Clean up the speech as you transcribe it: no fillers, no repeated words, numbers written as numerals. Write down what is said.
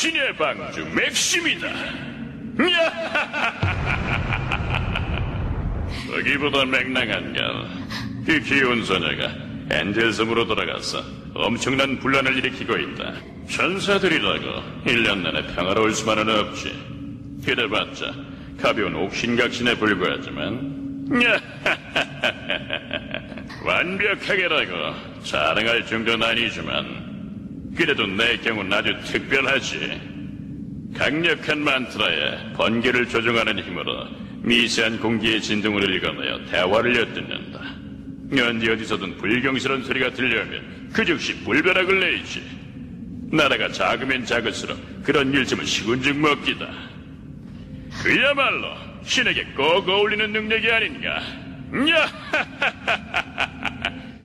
신의 방주 맥심이다. 거기보다 맹랑한 건 그 귀여운 소녀가 엔젤 섬으로 돌아가서 엄청난 분란을 일으키고 있다. 천사들이라고 1년 내내 평화로울 수만은 없지. 그래봤자 가벼운 옥신각신에 불과하지만 완벽하게라고 자랑할 정도는 아니지만 그래도 내 경우는 아주 특별하지. 강력한 만트라에 번개를 조종하는 힘으로 미세한 공기의 진동을 읽어내어 대화를 엿듣는다. 언제 어디서든 불경스러운 소리가 들려오면 그 즉시 불벼락을 내지. 나라가 작으면 작을수록 그런 일쯤은 시군죽 먹기다. 그야말로 신에게 꼭 어울리는 능력이 아닌가.